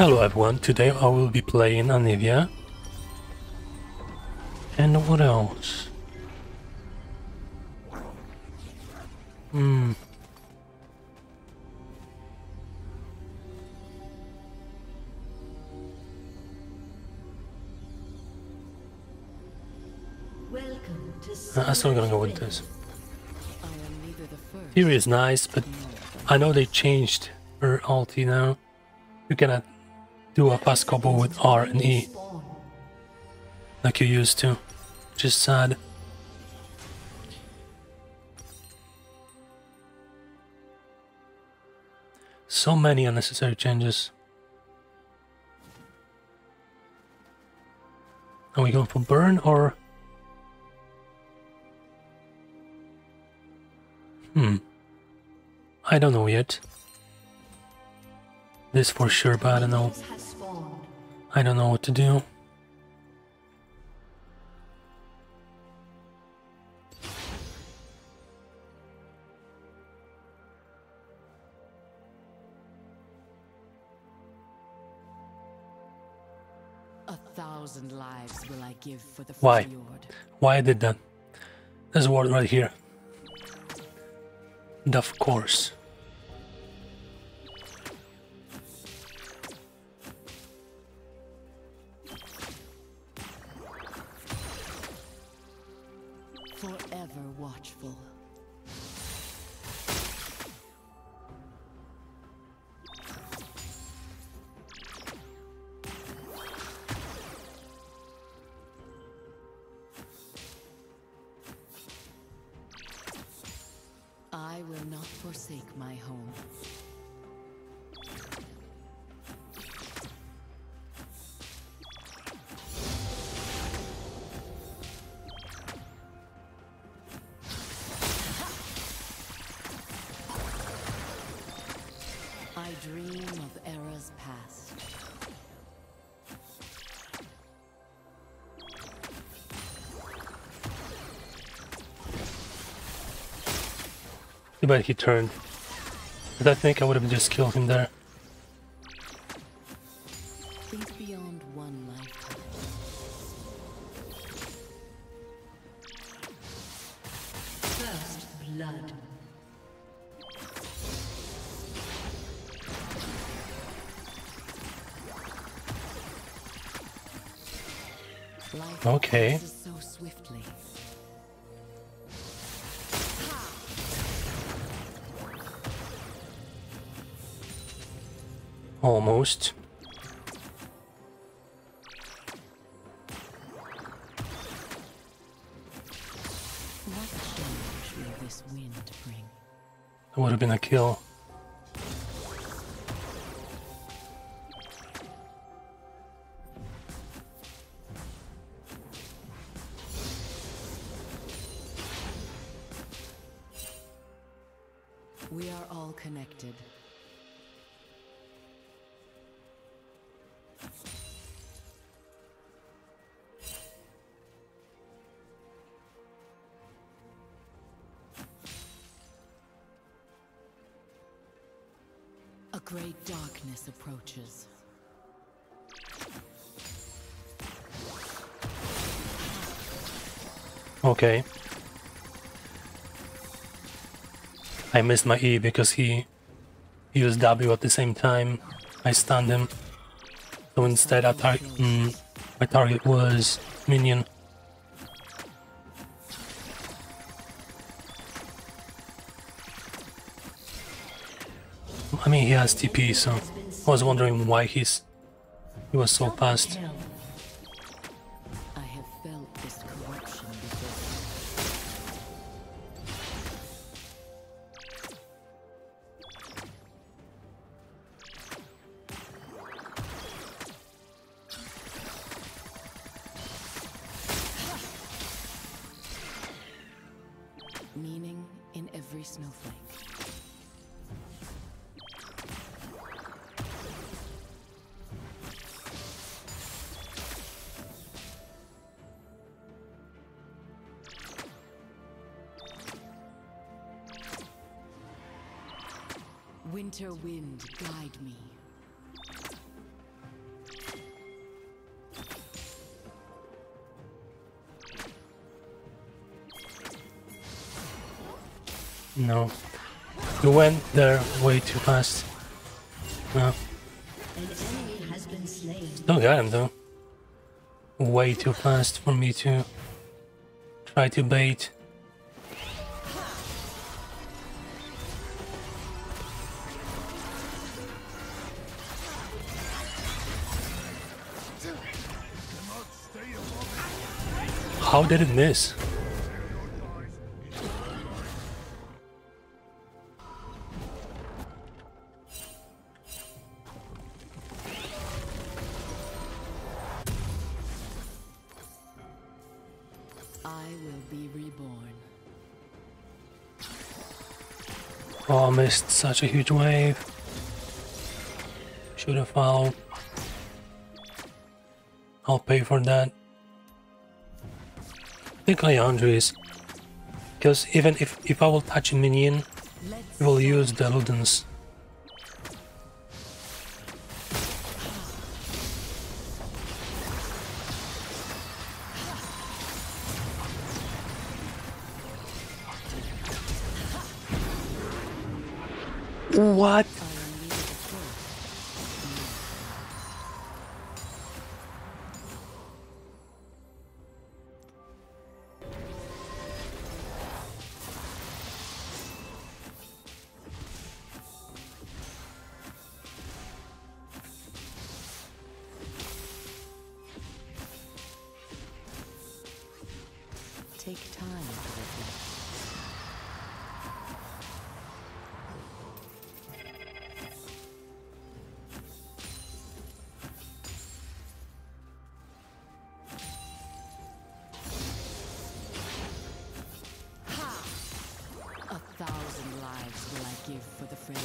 Hello everyone, today I will be playing Anivia. And what else? I'm still gonna go with this. Theory is nice, but I know they changed her ulti now. You cannot do a fast combo with R and E like you used to, which is sad. So many unnecessary changes. Are we going for burn or... I don't know yet. This for sure, but I don't know. I don't know what to do. A thousand lives will I give for the Why? fjord. Why I did that? There's a word right here. And of course. Forever watchful. I will not forsake my home. I dream of eras past. Too bad he turned. But I think I would have just killed him there. Think beyond one lifetime. First blood. Life Okay. passes so swiftly. Almost. What change will this wind bring? That would have been a kill. We are all connected. A great darkness approaches. Okay. I missed my E because he used W at the same time. I stunned him. So instead my target was minion. I mean, he has TP, so I was wondering why he was so fast. I have felt this corruption before. Meaning in every snowflake. Winter wind, guide me. No. You went there way too fast. No. An enemy has been slain. Still got him though. Way too fast for me to try to bait. How did it miss? I will be reborn. Oh, I missed such a huge wave. Should have fouled. I'll pay for that. I think Leandre's, because even if I will touch a minion, he will use the Ludens. What? Take time to reflect. A thousand lives will I give for the friendly.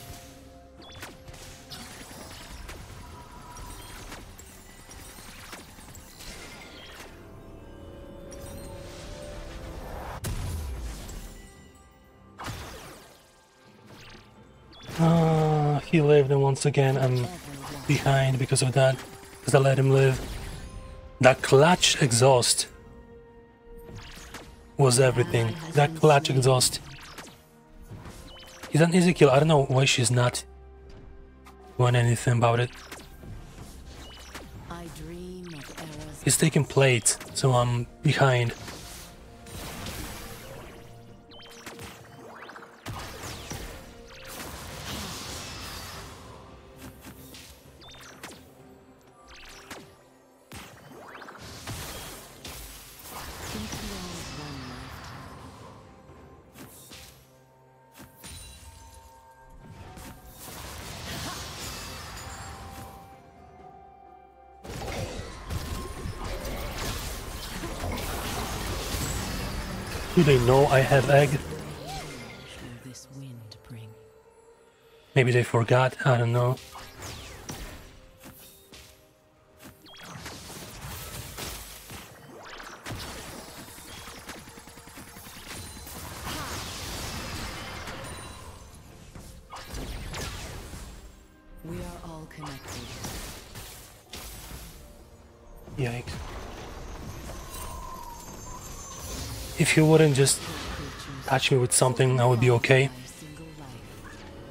He lived, and once again I'm behind because of that, because I let him live. That clutch exhaust was everything. That clutch exhaust. He's an easy kill. I don't know why she's not doing anything about it. I dream of eras. He's taking plates, so I'm behind. Think beyond one lifetime. Do they know I have egg? Will this wind bring? Maybe they forgot, I don't know. We are all connected. Yikes. If you wouldn't just touch me with something, I would be okay. By a single life.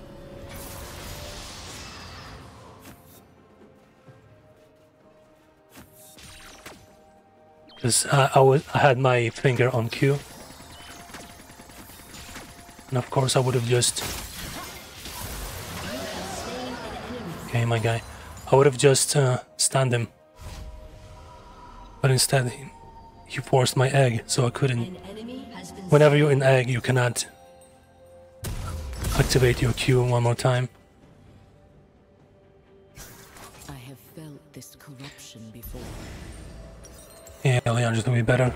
Because I had my finger on Q. And of course I would have just... Okay, my guy. I would have just stunned him. But instead he forced my egg, so I couldn't. An enemy has been Whenever you're in egg, you cannot activate your Q one more time. I have felt this corruption before. Yeah, Leon's gonna be better.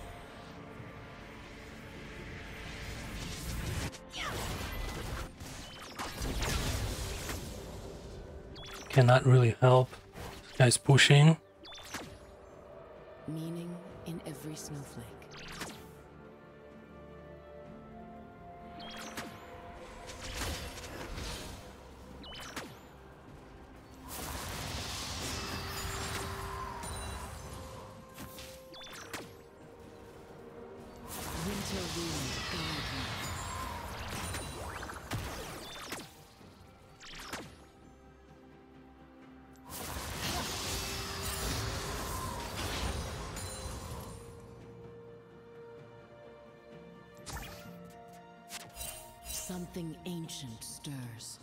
Cannot really help. This guy's pushing. Meaning in every snowflake. Winter wind guide me. Something ancient stirs.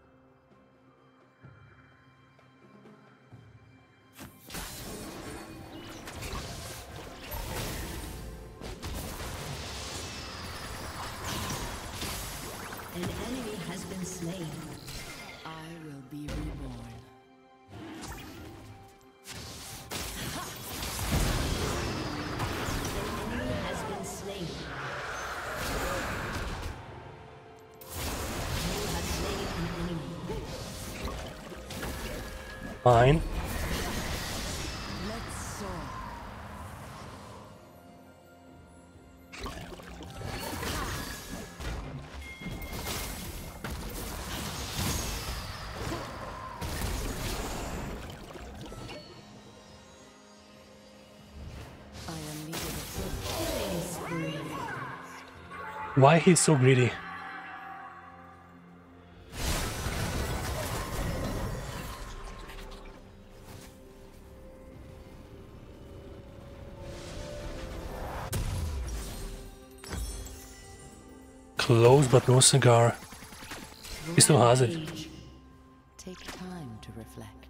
An enemy has been slain. I will be reborn. An enemy has been slain. You have slain an enemy. Fine. Let's soar. I am needed at Killing spree. Why he's so greedy? Close but no cigar. He still has it. Rampage. Take time to reflect.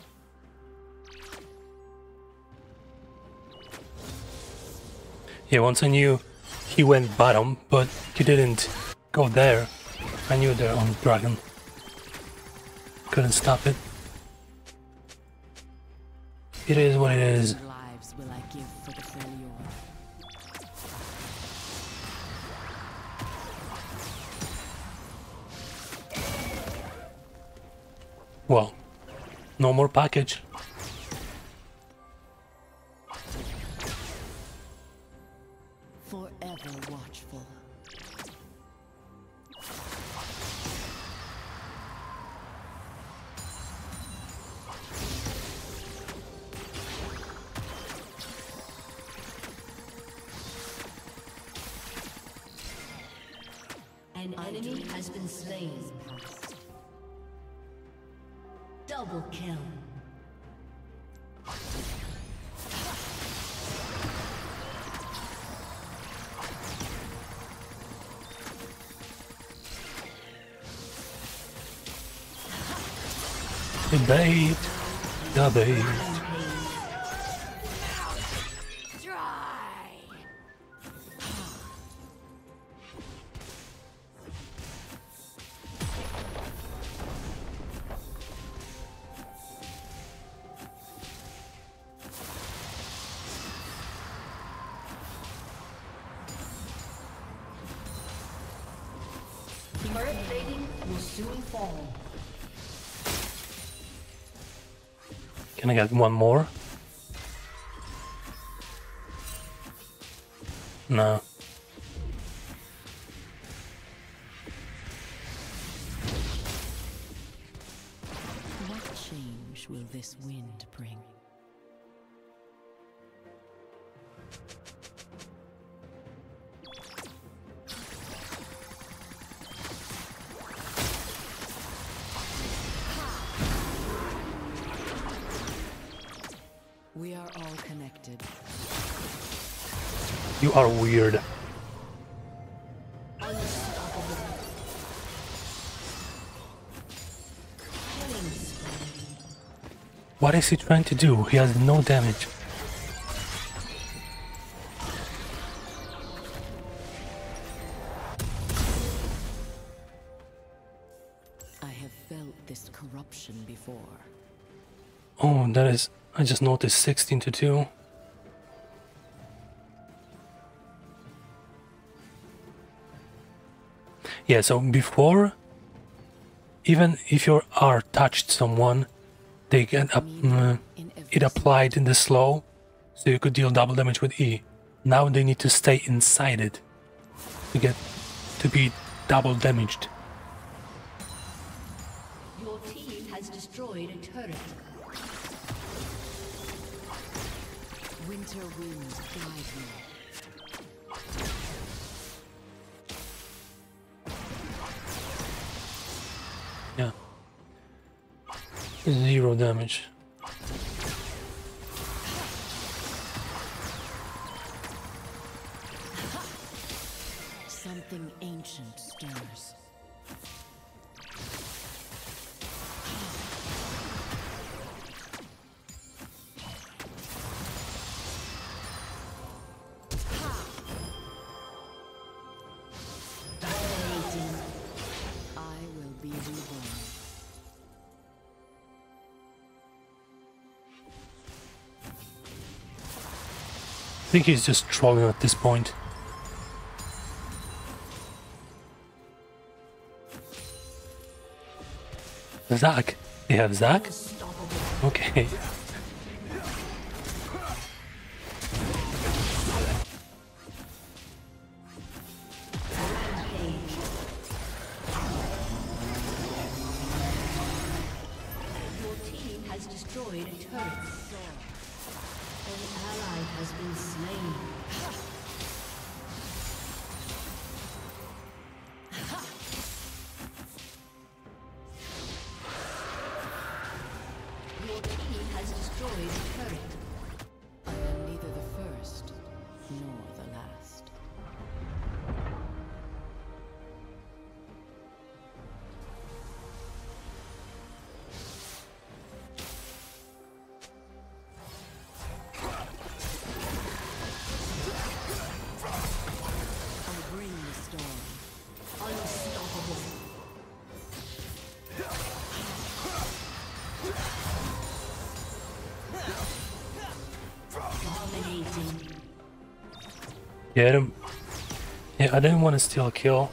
Yeah, once I knew he went bottom, but he didn't go there. I knew they're on dragon. Couldn't stop it. It is what it is. Lives will I give for the failure. Well, no more package. Forever watchful. An enemy has been slain. Double kill. The bait. The bait. Turret plating will soon fall. Can I get one more? No. What change will this wind bring? We are all connected. You are weird. Unstoppable. Killing spree. What is he trying to do? He has no damage. I have felt this corruption before. Oh, that is... I just noticed 16 to 2. Yeah, so before, even if your R touched someone, they get up, it applied in the slow, so you could deal double damage with E. Now they need to stay inside it to get to be double damaged. Your team has destroyed a turret. Winter winds guide me. Yeah. 0 damage. Something ancient stirs. I will be reborn. I think he's just trolling at this point. Zac. You have Zac? Okay. Your team has destroyed a turret. An ally has been slain. Your team has destroyed a turret. I am neither the first nor the last. I bring the storm. Unstoppable. Dominating. Get him. Yeah, I didn't want to steal a kill.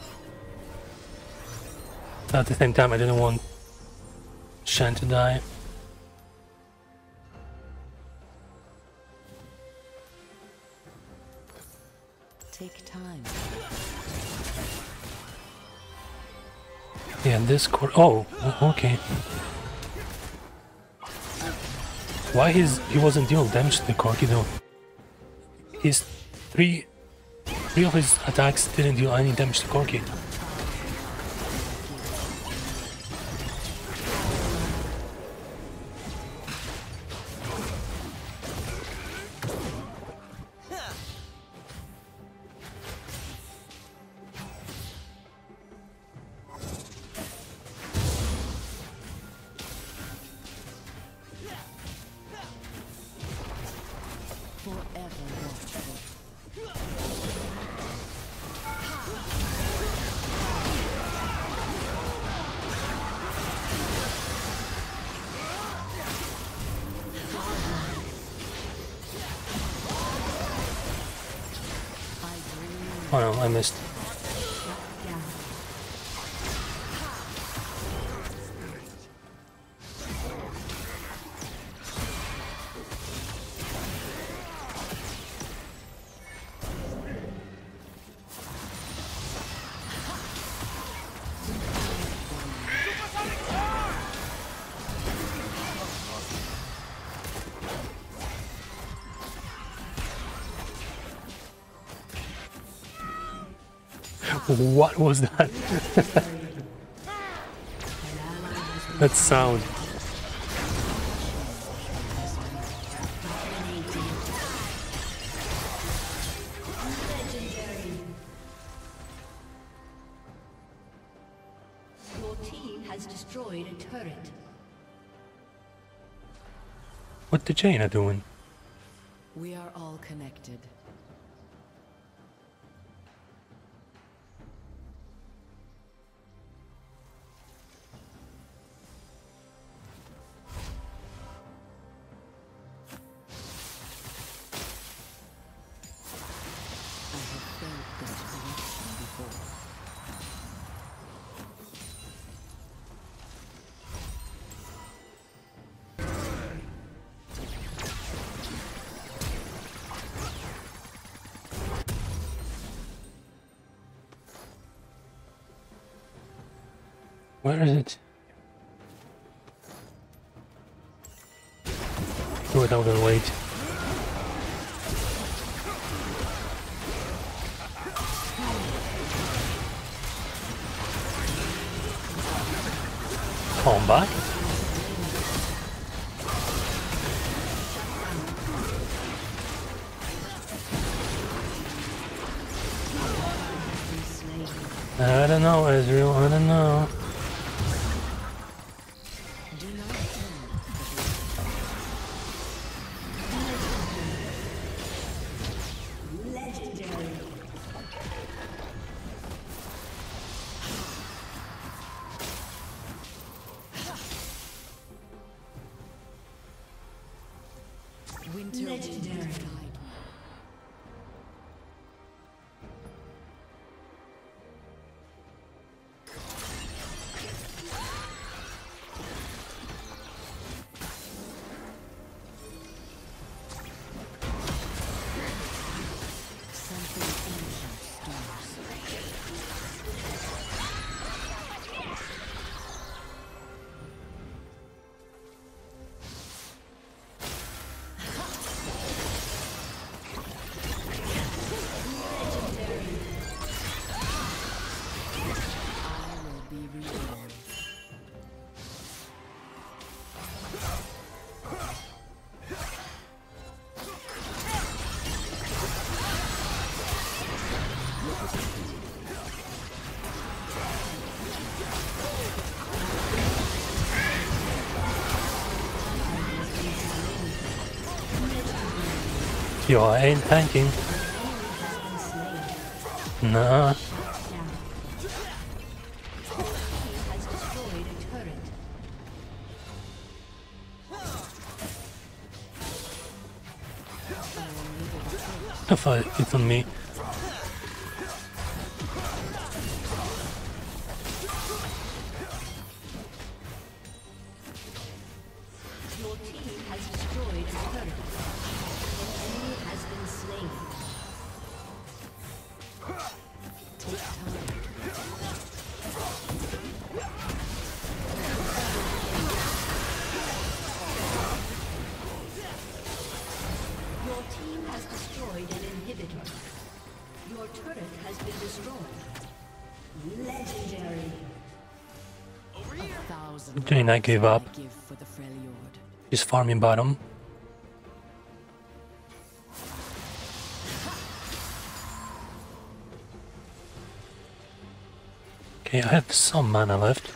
At the same time, I didn't want Shen to die. Take time. Yeah, this core. Oh, okay. Why he wasn't dealing damage to the Corki though? His three of his attacks didn't deal any damage to Corki. Forever watchful. Oh no, I missed. What was that? That sound. Your team has destroyed a turret. What the Jaina doing? We are all connected. I have felt this connection before. Where is it? Do it, I'm gonna wait. Come back. I don't know, Ezreal, I don't know. Legendary. Yo, I ain't tanking. Nah. If it's on me. Your team has destroyed a turret. An enemy has been slain. Take Your team has destroyed an inhibitor. Your turret has been destroyed. Legendary. Jane, I gave up. He's farming bottom. Okay, I have some mana left.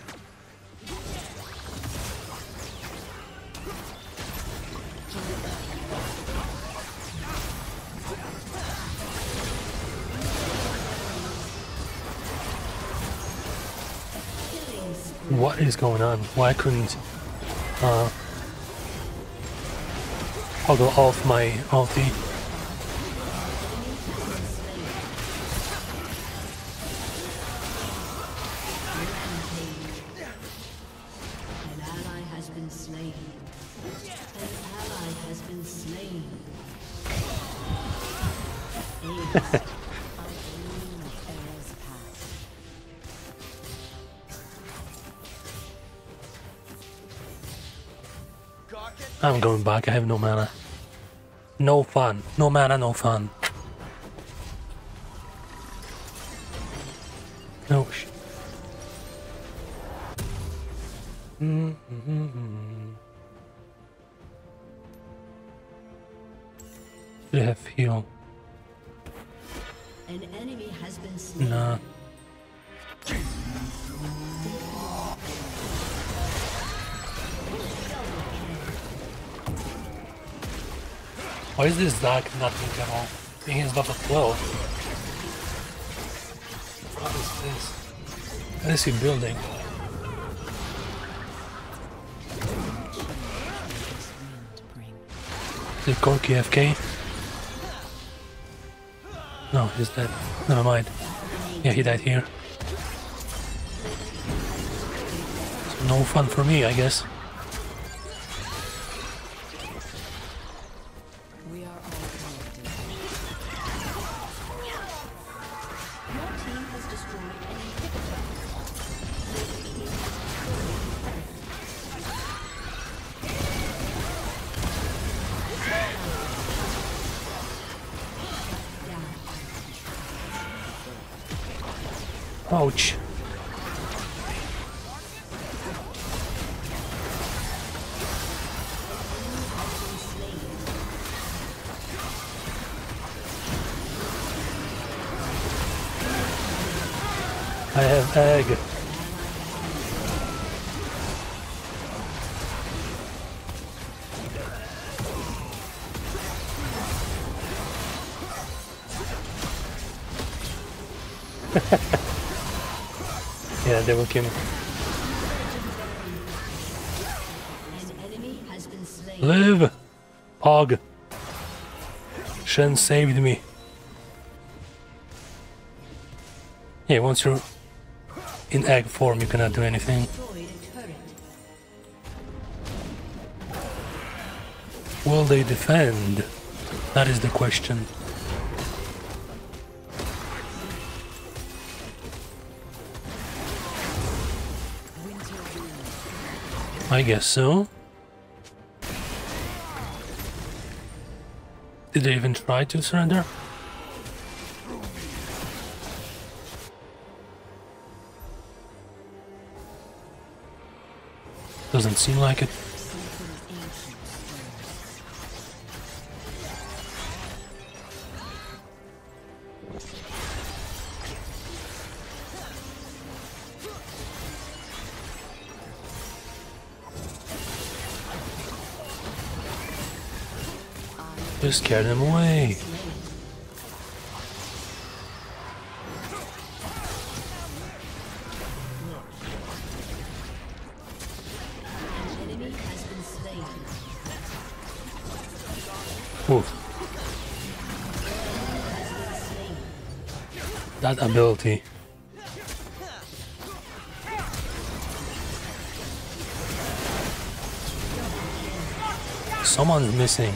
What is going on? Why couldn't toggle off my ulti? An ally has been slain. An ally has been slain. I'm going back, I have no mana. No fun. No mana, no fun. No sh- Should I have heal? An enemy has been slain. Nah. Why is this Dark nothing at all? I think he's level 12. What is this? What is he building? Is it Corki FK? No, he's dead. Never mind. Yeah, he died here. So no fun for me, I guess. Ouch. have egg. Yeah, they will kill me. An enemy has been slain. Live! Pog! Shen saved me. Yeah, once you're in egg form, you cannot do anything. Destroyed a turret. Will they defend? That is the question. I guess so. Did they even try to surrender? Doesn't seem like it. Just scare them away. An enemy has been slain. Oof. That ability. Someone's missing.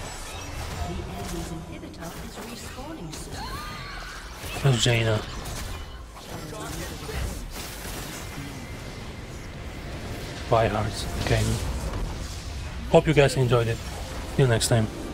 Where's Jaina? Buy hearts. Okay. Hope you guys enjoyed it. See you next time.